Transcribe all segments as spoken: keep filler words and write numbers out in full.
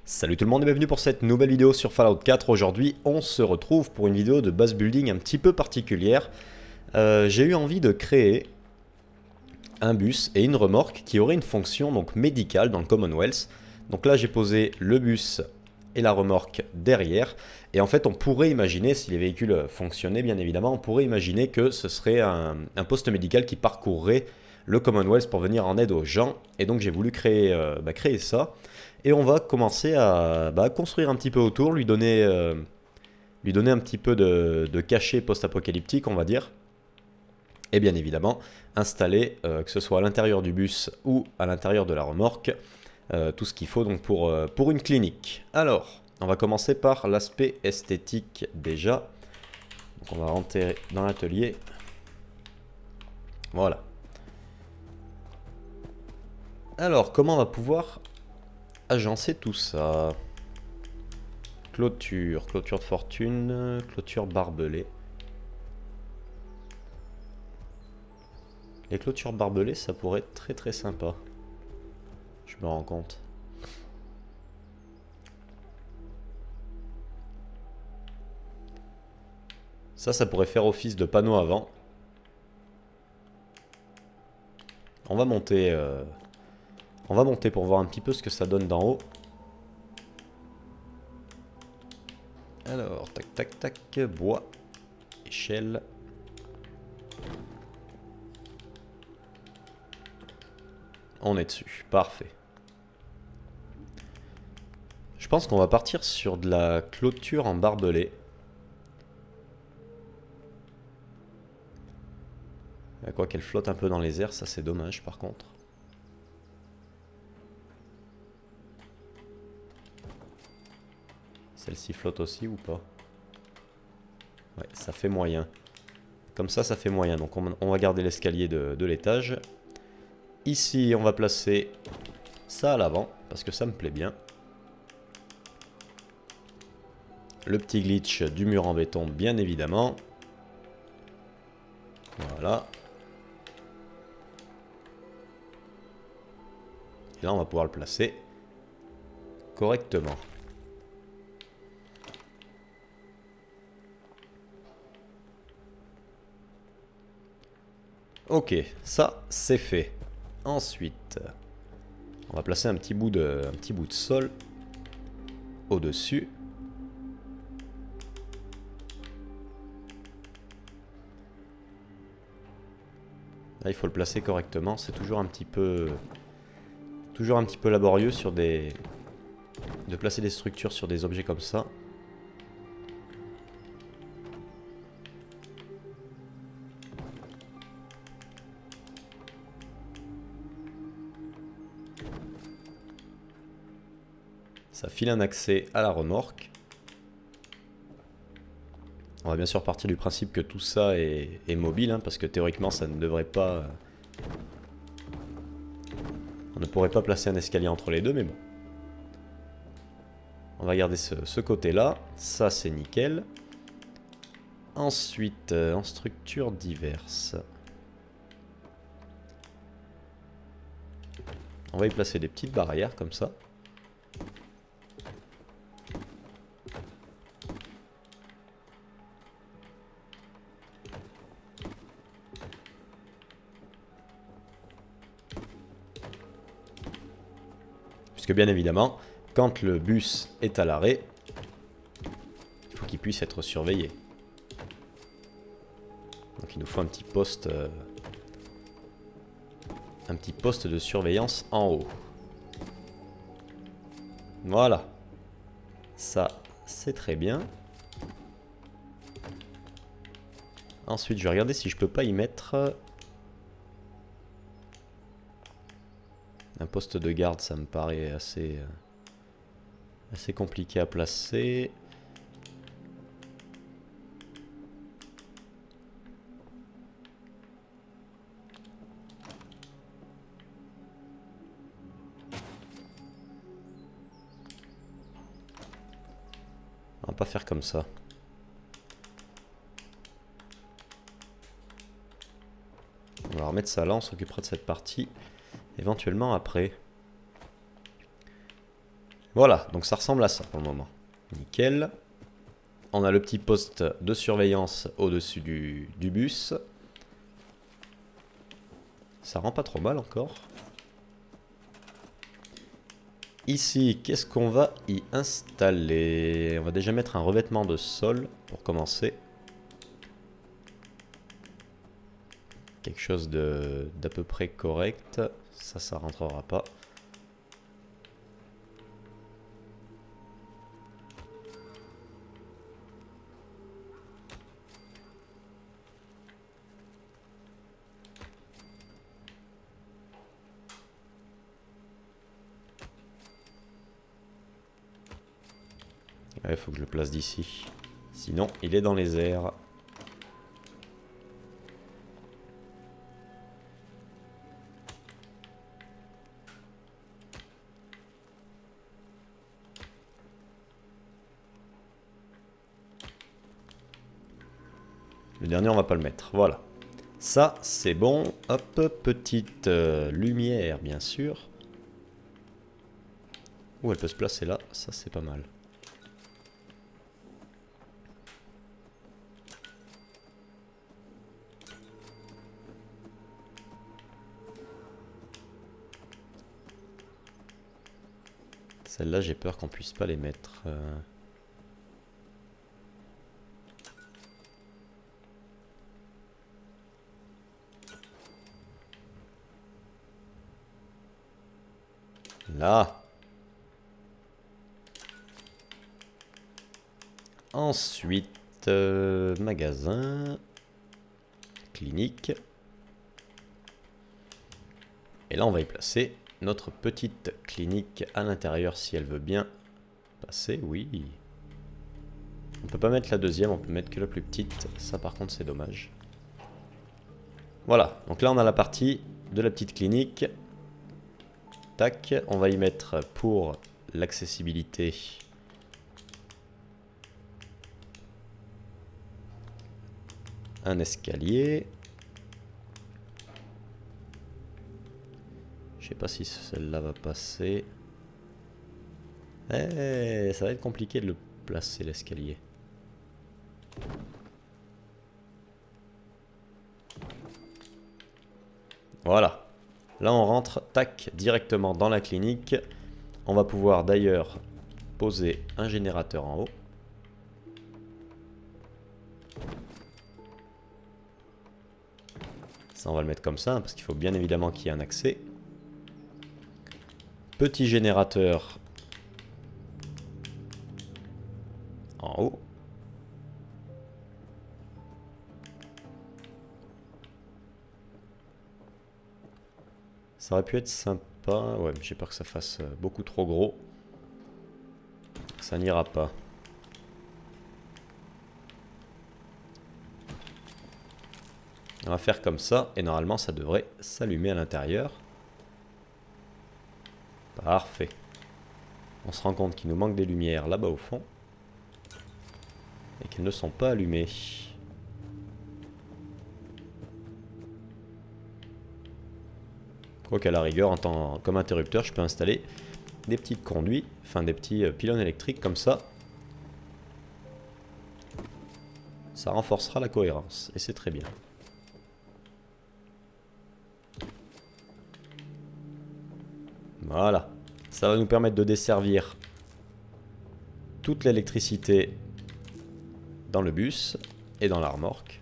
Salut tout le monde et bienvenue pour cette nouvelle vidéo sur Fallout quatre. Aujourd'hui on se retrouve pour une vidéo de base building un petit peu particulière. Euh, J'ai eu envie de créer un bus et une remorque qui auraient une fonction donc médicale dans le Commonwealth. Donc là j'ai posé le bus et la remorque derrière. Et en fait on pourrait imaginer, si les véhicules fonctionnaient bien évidemment, on pourrait imaginer que ce serait un, un poste médical qui parcourrait le Commonwealth pour venir en aide aux gens. Et donc j'ai voulu créer, euh, bah, créer ça. Et on va commencer à bah, construire un petit peu autour, lui donner, euh, lui donner un petit peu de, de cachet post-apocalyptique, on va dire. Et bien évidemment, installer, euh, que ce soit à l'intérieur du bus ou à l'intérieur de la remorque, euh, tout ce qu'il faut donc pour, euh, pour une clinique. Alors, on va commencer par l'aspect esthétique déjà. Donc on va rentrer dans l'atelier. Voilà. Alors, comment on va pouvoir agencer tout ça? Clôture, clôture de fortune, clôture barbelée. Les clôtures barbelées, ça pourrait être très très sympa. Je me rends compte. Ça, ça pourrait faire office de panneau avant. On va monter, euh, on va monter pour voir un petit peu ce que ça donne d'en haut. Alors, tac tac tac, bois, échelle. On est dessus, parfait. Je pense qu'on va partir sur de la clôture en barbelé. Quoi qu'elle flotte un peu dans les airs, ça c'est dommage par contre. Celle-ci flotte aussi ou pas? Ouais, ça fait moyen. Comme ça, ça fait moyen. Donc on, on va garder l'escalier de, de l'étage. Ici, on va placer ça à l'avant, parce que ça me plaît bien. Le petit glitch du mur en béton, bien évidemment. Voilà. Et là, on va pouvoir le placer correctement. Ok, ça, c'est fait. Ensuite, on va placer un petit bout de, un petit bout de sol au-dessus. Là, il faut le placer correctement. C'est toujours un petit peu, toujours un petit peu laborieux sur des, de placer des structures sur des objets comme ça. Ça file un accès à la remorque. On va bien sûr partir du principe que tout ça est, est mobile, hein, parce que théoriquement ça ne devrait pas... On ne pourrait pas placer un escalier entre les deux, mais bon. On va garder ce, ce côté-là. Ça, c'est nickel. Ensuite, euh, en structures diverses. On va y placer des petites barrières comme ça. Puisque bien évidemment, quand le bus est à l'arrêt, il faut qu'il puisse être surveillé. Donc il nous faut un petit poste, euh, un petit poste de surveillance en haut. Voilà. Ça, c'est très bien. Ensuite, je vais regarder si je peux pas y mettre... Un poste de garde, ça me paraît assez, euh, assez compliqué à placer. On va pas faire comme ça. On va remettre ça là, on s'occupera de cette partie éventuellement après. Voilà, donc ça ressemble à ça pour le moment. Nickel. On a le petit poste de surveillance au-dessus du, du bus. Ça rend pas trop mal encore. Ici, qu'est-ce qu'on va y installer? On va déjà mettre un revêtement de sol pour commencer. Quelque chose de d'à peu près correct. Ça, ça rentrera pas. Il faut que je le place d'ici. Sinon, il est dans les airs. Le dernier, on va pas le mettre. Voilà. Ça, c'est bon. Hop, petite euh, lumière, bien sûr. Ouh, elle peut se placer là. Ça, c'est pas mal. Celle-là, j'ai peur qu'on puisse pas les mettre. Euh... Là. Ensuite, euh, magasin. Clinique. Et là, on va y placer notre petite clinique à l'intérieur si elle veut bien passer. Oui. On peut pas mettre la deuxième, on peut mettre que la plus petite. Ça, par contre, c'est dommage. Voilà. Donc là, on a la partie de la petite clinique. Tac. On va y mettre pour l'accessibilité un escalier. Je sais pas si celle-là va passer. Eh, ça va être compliqué de le placer, l'escalier. Voilà. Là, on rentre, tac, directement dans la clinique. On va pouvoir d'ailleurs poser un générateur en haut. Ça, on va le mettre comme ça, hein, parce qu'il faut bien évidemment qu'il y ait un accès. Petit générateur en haut. Ça aurait pu être sympa. Ouais, mais j'ai peur que ça fasse beaucoup trop gros. Ça n'ira pas. On va faire comme ça. Et normalement, ça devrait s'allumer à l'intérieur. Parfait. On se rend compte qu'il nous manque des lumières là-bas au fond. Et qu'elles ne sont pas allumées. Quoi qu'à la rigueur, en tant, comme interrupteur, je peux installer des petits conduits, enfin des petits pylônes électriques comme ça. Ça renforcera la cohérence, et c'est très bien. Voilà. Ça va nous permettre de desservir toute l'électricité dans le bus et dans la remorque.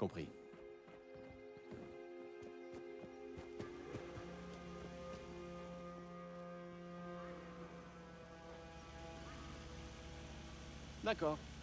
Compris. D'accord.